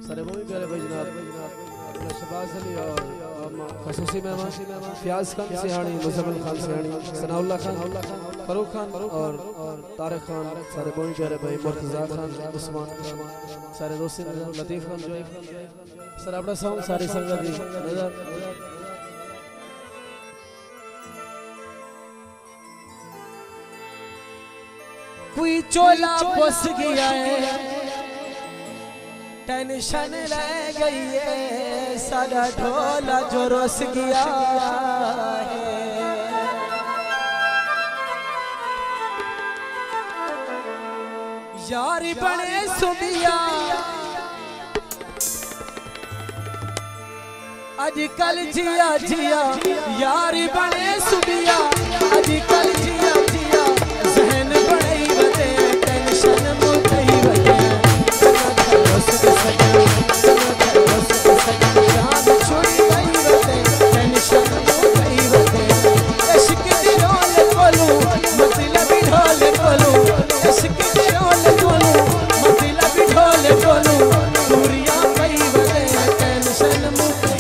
सारे वो भी प्यारे भाई जनाब शहबाज अली और खसूसी मेहमान फयाज खान सिहानी, मुज़म्मिल खान सिहानी, सनाउल्लाह खान, फरूक खान और तारिक खान, सारे वो भी प्यारे भाई मुर्तज़ा खान, उस्मान सारे दोस्त लतीफ़ खान जो सर अपना सॉन्ग सारी संगत दी नजर कोई चोला फंस गया है, टेंशन रह गई है, सारा ढोला जो रोस गया है। यारी बने सुबिया अजकल जिया जिया, यारी बने सुबिया अजकल जिया जिया, जहन बड़े बदे टेंशन मुकई बदे, जान छोड़ी गई बदे टेंशन मुकई बदे, इश्क दी रोल कोलू मतलब ढोल कोलू, इश्क दी रोल कोलू मतलब ढोल कोलू, दूरियां गई बदे टेंशन मुकई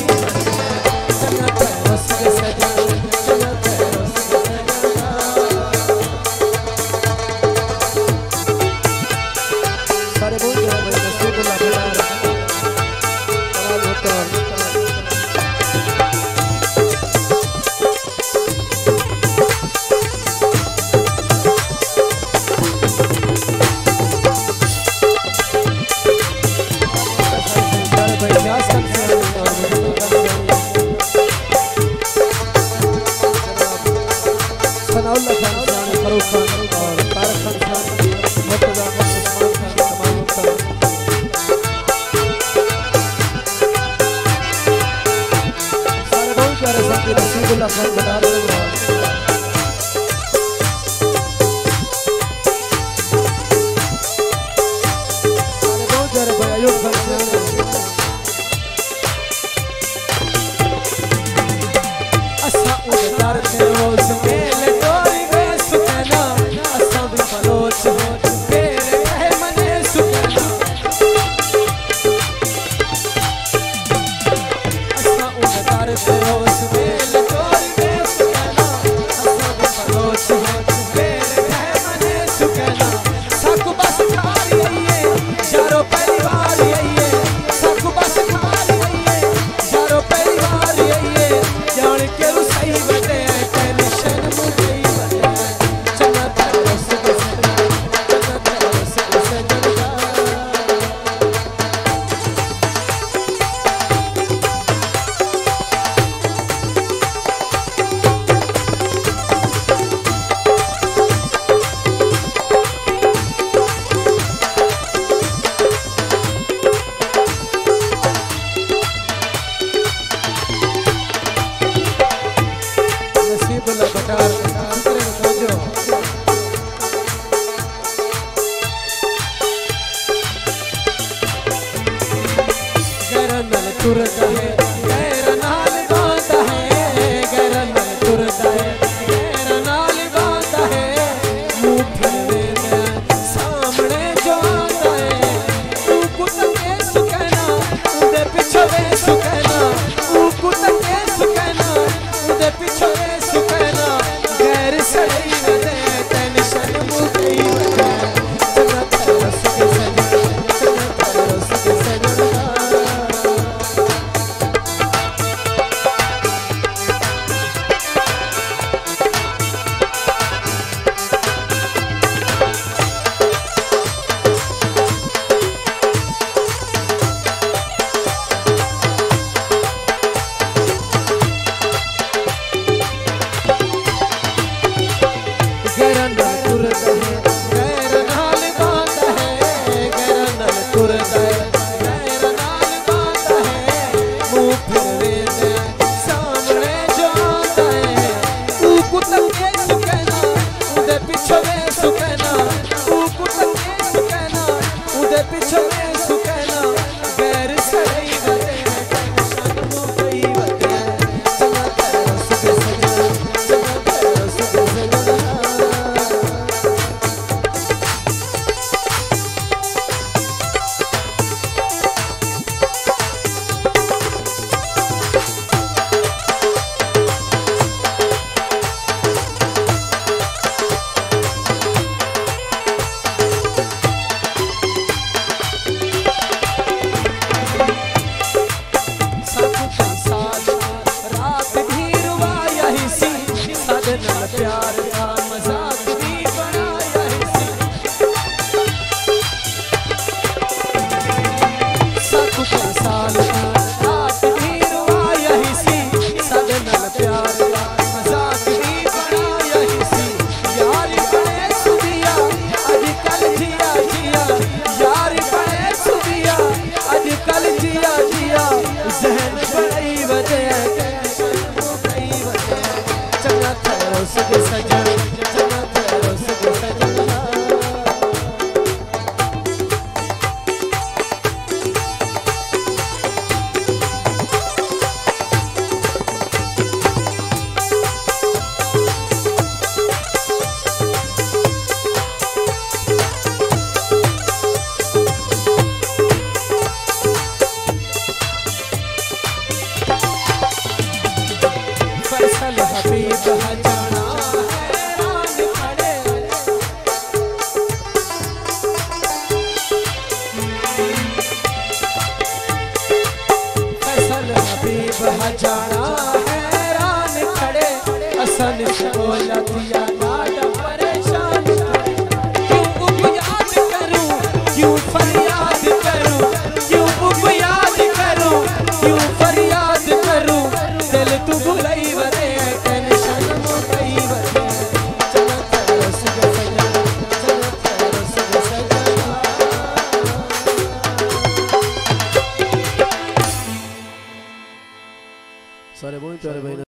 साल रात भी रुआ यही सी सगनल प्यार मजाक भी बड़ा यही सी यार बड़े सुदिया अजकल जिया जिया यार बड़े सुदिया अजकल जिया जिया जहन बड़ी वजह चंगा ठहरो सगे सजन चंगा ठहरो सगे सजन फैसल हबीब हजाना हैरान खड़े फैसल हबीब हजाना हैरान खड़े हसन से बोला दिया नाटा परेशान क्यों बुक याद करूं क्यों फरियाद करूं क्यों बुक याद करूं क्यों फरियाद करूं दिल तू भुलाई वरे टेंशन मो गई वरे चला तेरा सगे सजना चला तेरा सगे सजना सारे बहुत प्यारे भाई